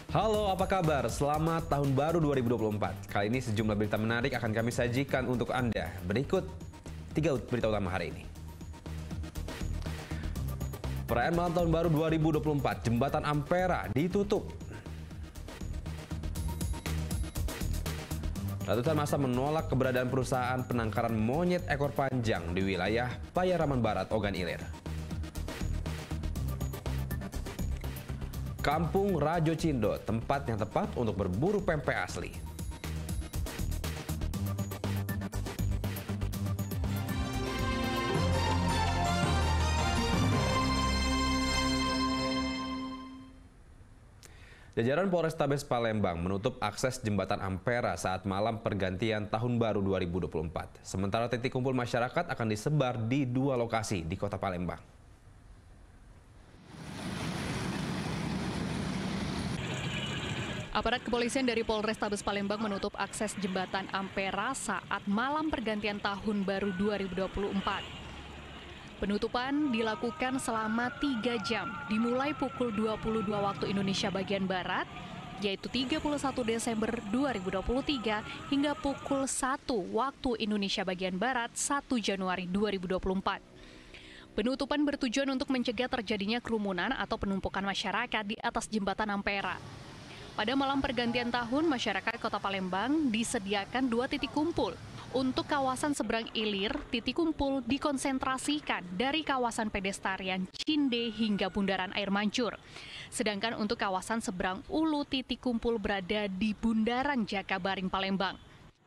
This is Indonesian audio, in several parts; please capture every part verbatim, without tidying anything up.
Halo, apa kabar? Selamat Tahun Baru dua ribu dua puluh empat. Kali ini sejumlah berita menarik akan kami sajikan untuk Anda. Berikut tiga berita utama hari ini. Perayaan malam Tahun Baru dua ribu dua puluh empat, Jembatan Ampera ditutup. Ratusan massa menolak keberadaan perusahaan penangkaran monyet ekor panjang di wilayah Payaraman Barat, Ogan Ilir. Kampung Rajo Cindo, tempat yang tepat untuk berburu pempek asli. Jajaran Polrestabes Palembang menutup akses Jembatan Ampera saat malam pergantian Tahun Baru dua ribu dua puluh empat. Sementara titik kumpul masyarakat akan disebar di dua lokasi di Kota Palembang. Aparat kepolisian dari Polrestabes Palembang menutup akses Jembatan Ampera saat malam pergantian Tahun Baru dua ribu dua puluh empat. Penutupan dilakukan selama tiga jam, dimulai pukul dua puluh dua waktu Indonesia bagian Barat, yaitu tiga puluh satu Desember dua ribu dua puluh tiga, hingga pukul satu waktu Indonesia bagian Barat satu Januari dua ribu dua puluh empat. Penutupan bertujuan untuk mencegah terjadinya kerumunan atau penumpukan masyarakat di atas Jembatan Ampera. Pada malam pergantian tahun, masyarakat Kota Palembang disediakan dua titik kumpul. Untuk kawasan seberang Ilir, titik kumpul dikonsentrasikan dari kawasan pedestrian Cinde hingga Bundaran Air Mancur. Sedangkan untuk kawasan seberang Ulu, titik kumpul berada di Bundaran Jakabaring Palembang.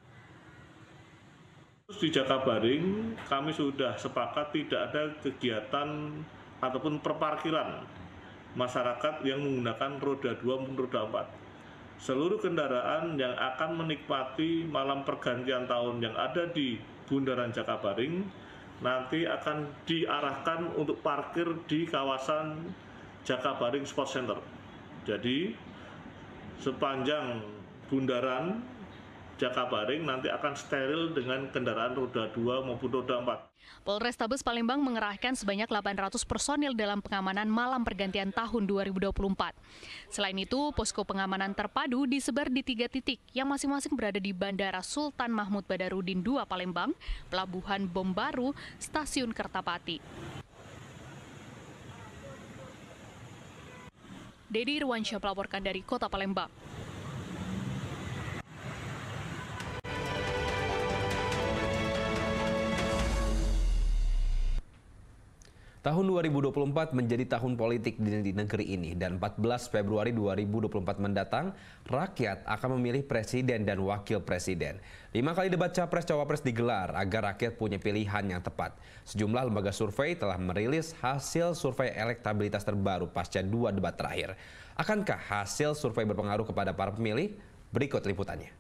Di Jakabaring, kami sudah sepakat tidak ada kegiatan ataupun perparkiran masyarakat yang menggunakan roda dua maupun roda empat. Seluruh kendaraan yang akan menikmati malam pergantian tahun yang ada di Bundaran Jakabaring nanti akan diarahkan untuk parkir di kawasan Jakabaring Sport Center. Jadi sepanjang Bundaran Jakabaring nanti akan steril dengan kendaraan roda dua maupun roda empat. Polrestabes Palembang mengerahkan sebanyak delapan ratus personil dalam pengamanan malam pergantian tahun dua ribu dua puluh empat. Selain itu, posko pengamanan terpadu disebar di tiga titik yang masing-masing berada di Bandara Sultan Mahmud Badarudin dua Palembang, Pelabuhan Bom Baru, Stasiun Kertapati. Dedi Irwansyah melaporkan dari Kota Palembang. Tahun dua ribu dua puluh empat menjadi tahun politik di negeri ini dan empat belas Februari dua ribu dua puluh empat mendatang, rakyat akan memilih presiden dan wakil presiden. Lima kali debat capres-cawapres digelar agar rakyat punya pilihan yang tepat. Sejumlah lembaga survei telah merilis hasil survei elektabilitas terbaru pasca dua debat terakhir. Akankah hasil survei berpengaruh kepada para pemilih? Berikut liputannya.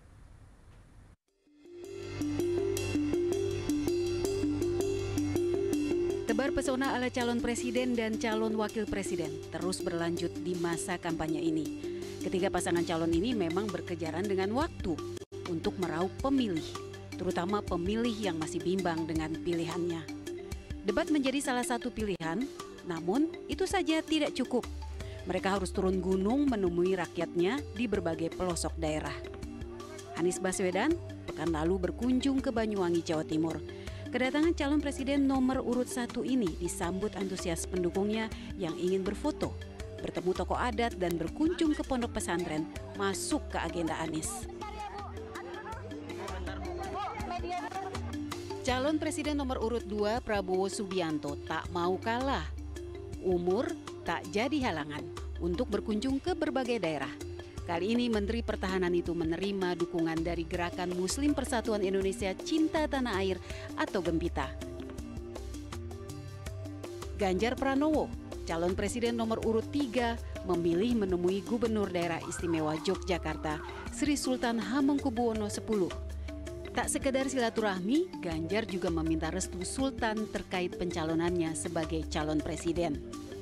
Tebar pesona ala calon presiden dan calon wakil presiden terus berlanjut di masa kampanye ini. Ketiga pasangan calon ini memang berkejaran dengan waktu untuk meraup pemilih, terutama pemilih yang masih bimbang dengan pilihannya. Debat menjadi salah satu pilihan, namun itu saja tidak cukup. Mereka harus turun gunung menemui rakyatnya di berbagai pelosok daerah. Anies Baswedan pekan lalu berkunjung ke Banyuwangi, Jawa Timur. Kedatangan calon presiden nomor urut satu ini disambut antusias pendukungnya yang ingin berfoto, bertemu tokoh adat dan berkunjung ke pondok pesantren masuk ke agenda Anies. Calon presiden nomor urut dua Prabowo Subianto tak mau kalah. Umur tak jadi halangan untuk berkunjung ke berbagai daerah. Kali ini Menteri Pertahanan itu menerima dukungan dari Gerakan Muslim Persatuan Indonesia Cinta Tanah Air atau Gempita. Ganjar Pranowo, calon presiden nomor urut tiga, memilih menemui Gubernur Daerah Istimewa Yogyakarta, Sri Sultan Hamengkubuwono X. Tak sekedar silaturahmi, Ganjar juga meminta restu Sultan terkait pencalonannya sebagai calon presiden.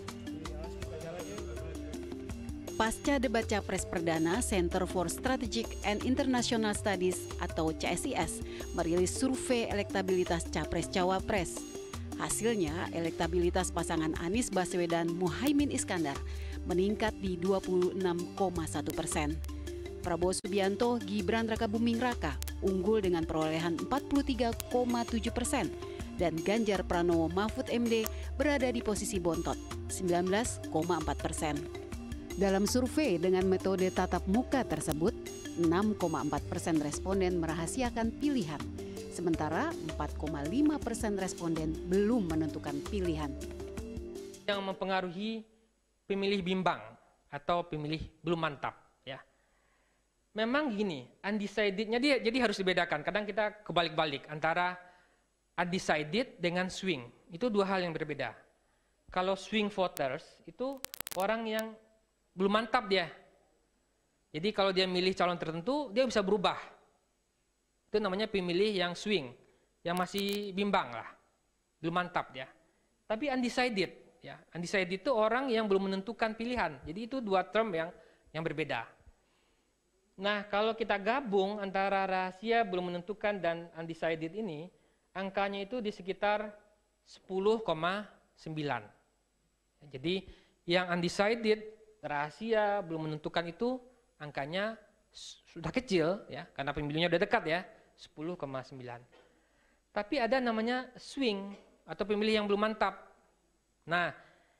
Pasca debat Capres Perdana, Center for Strategic and International Studies atau C S I S merilis survei elektabilitas Capres-Cawapres. Hasilnya, elektabilitas pasangan Anies Baswedan Muhaimin Iskandar meningkat di dua puluh enam koma satu persen. Prabowo Subianto Gibran Rakabuming Raka unggul dengan perolehan empat puluh tiga koma tujuh persen dan Ganjar Pranowo Mahfud M D berada di posisi bontot sembilan belas koma empat persen. Dalam survei dengan metode tatap muka tersebut, enam koma empat persen responden merahasiakan pilihan, sementara empat koma lima persen responden belum menentukan pilihan. Yang mempengaruhi pemilih bimbang atau pemilih belum mantap, ya. Memang gini, undecided-nya dia jadi harus dibedakan. Kadang kita kebalik-balik antara undecided dengan swing. Itu dua hal yang berbeda. Kalau swing voters itu orang yang belum mantap dia. Jadi kalau dia milih calon tertentu, dia bisa berubah. Itu namanya pemilih yang swing, yang masih bimbang lah, belum mantap dia. Tapi undecided, ya, undecided itu orang yang belum menentukan pilihan. Jadi itu dua term yang yang berbeda. Nah, kalau kita gabung antara rahasia belum menentukan dan undecided ini, angkanya itu di sekitar sepuluh koma sembilan. Jadi yang undecided, rahasia belum menentukan itu angkanya sudah kecil, ya, karena pemilihnya udah dekat, ya, sepuluh koma sembilan. Tapi ada namanya swing atau pemilih yang belum mantap. Nah,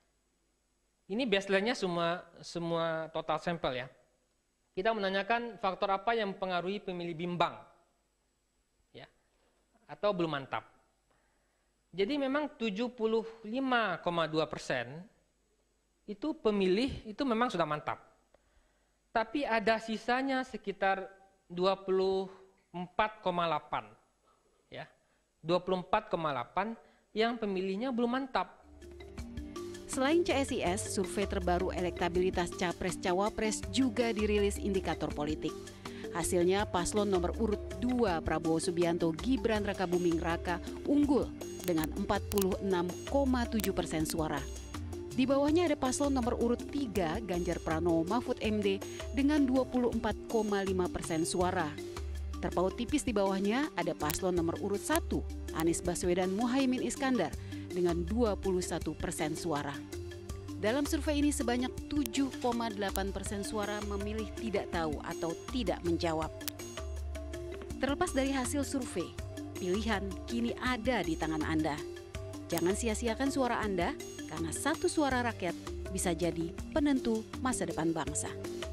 ini baseline-nya semua semua total sampel, ya. Kita menanyakan faktor apa yang mempengaruhi pemilih bimbang, ya, atau belum mantap. Jadi memang tujuh puluh lima koma dua persen itu pemilih itu memang sudah mantap. Tapi ada sisanya sekitar dua puluh empat koma delapan, ya, dua puluh empat koma delapan yang pemilihnya belum mantap. Selain C S I S, survei terbaru elektabilitas Capres-Cawapres juga dirilis indikator politik. Hasilnya paslon nomor urut dua Prabowo Subianto Gibran Rakabuming Raka unggul dengan empat puluh enam koma tujuh persen suara. Di bawahnya ada paslon nomor urut tiga Ganjar Pranowo Mahfud M D dengan dua puluh empat koma lima persen suara. Terpaut tipis di bawahnya ada paslon nomor urut satu Anies Baswedan Muhaimin Iskandar dengan dua puluh satu persen suara. Dalam survei ini sebanyak tujuh koma delapan persen suara memilih tidak tahu atau tidak menjawab. Terlepas dari hasil survei, pilihan kini ada di tangan Anda. Jangan sia-siakan suara Anda, karena satu suara rakyat bisa jadi penentu masa depan bangsa.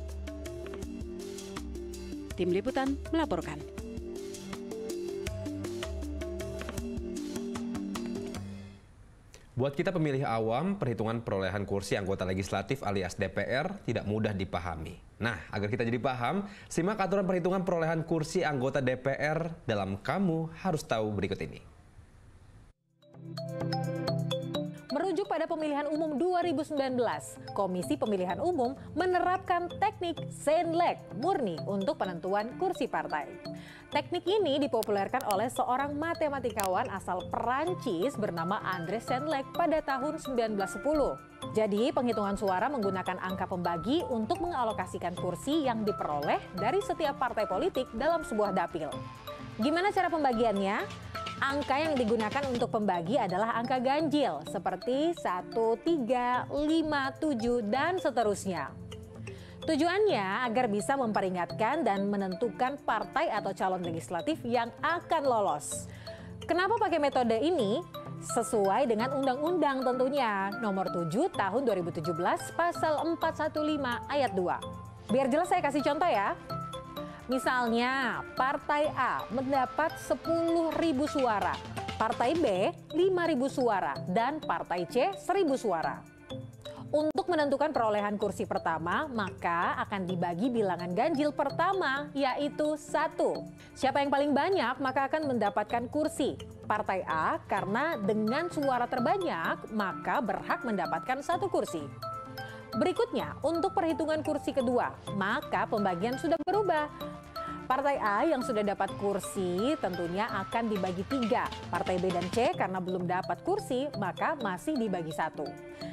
Tim Liputan melaporkan. Buat kita pemilih awam, perhitungan perolehan kursi anggota legislatif alias D P R tidak mudah dipahami. Nah, agar kita jadi paham, simak aturan perhitungan perolehan kursi anggota D P R dalam Kamu Harus Tahu berikut ini. Merujuk pada pemilihan umum dua ribu sembilan belas, Komisi Pemilihan Umum menerapkan teknik Senlek murni untuk penentuan kursi partai. Teknik ini dipopulerkan oleh seorang matematikawan asal Perancis bernama André Senlek pada tahun seribu sembilan ratus sepuluh. Jadi penghitungan suara menggunakan angka pembagi untuk mengalokasikan kursi yang diperoleh dari setiap partai politik dalam sebuah dapil. Gimana cara pembagiannya? Angka yang digunakan untuk pembagi adalah angka ganjil seperti satu, tiga, lima, tujuh, dan seterusnya. Tujuannya agar bisa memperingatkan dan menentukan partai atau calon legislatif yang akan lolos. Kenapa pakai metode ini? Sesuai dengan undang-undang tentunya, nomor tujuh tahun dua ribu tujuh belas pasal empat ratus lima belas ayat dua. Biar jelas saya kasih contoh ya. Misalnya, Partai A mendapat sepuluh ribu suara, Partai B lima ribu suara, dan Partai C seribu suara. Untuk menentukan perolehan kursi pertama, maka akan dibagi bilangan ganjil pertama, yaitu satu. Siapa yang paling banyak, maka akan mendapatkan kursi. Partai A karena dengan suara terbanyak, maka berhak mendapatkan satu kursi. Berikutnya, untuk perhitungan kursi kedua, maka pembagian sudah berubah. Partai A yang sudah dapat kursi tentunya akan dibagi tiga. Partai B dan C karena belum dapat kursi, maka masih dibagi satu.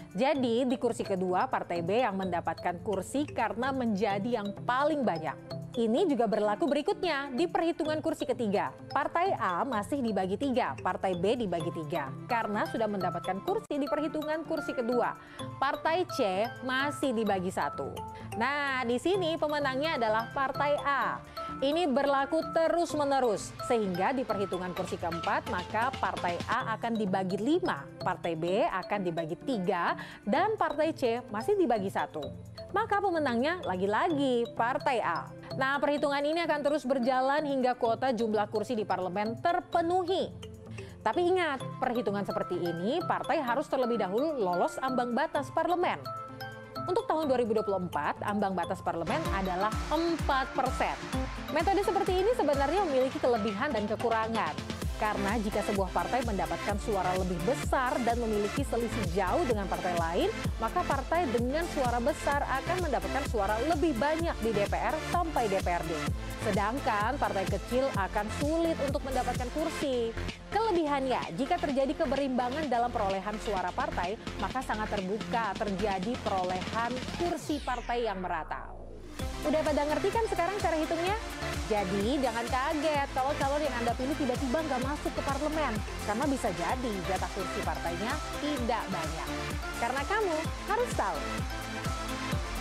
Jadi di kursi kedua, Partai B yang mendapatkan kursi karena menjadi yang paling banyak. Ini juga berlaku berikutnya di perhitungan kursi ketiga. Partai A masih dibagi tiga, Partai B dibagi tiga. Karena sudah mendapatkan kursi di perhitungan kursi kedua. Partai C masih dibagi satu. Nah, di sini pemenangnya adalah Partai A. Ini berlaku terus-menerus, sehingga di perhitungan kursi keempat, maka Partai A akan dibagi lima, Partai B akan dibagi tiga, dan Partai C masih dibagi satu. Maka pemenangnya lagi-lagi Partai A. Nah, perhitungan ini akan terus berjalan hingga kuota jumlah kursi di parlemen terpenuhi. Tapi ingat, perhitungan seperti ini partai harus terlebih dahulu lolos ambang batas parlemen. Untuk tahun dua ribu dua puluh empat, ambang batas parlemen adalah empat persen. Metode seperti ini sebenarnya memiliki kelebihan dan kekurangan. Karena jika sebuah partai mendapatkan suara lebih besar dan memiliki selisih jauh dengan partai lain, maka partai dengan suara besar akan mendapatkan suara lebih banyak di D P R sampai D P R D. Sedangkan partai kecil akan sulit untuk mendapatkan kursi. Kelebihannya, jika terjadi keberimbangan dalam perolehan suara partai, maka sangat terbuka terjadi perolehan kursi partai yang merata. Udah pada ngerti kan sekarang cara hitungnya? Jadi jangan kaget kalau calon yang Anda pilih tiba-tiba nggak masuk ke parlemen. Karena bisa jadi jatah kursi partainya tidak banyak. Karena kamu harus tahu.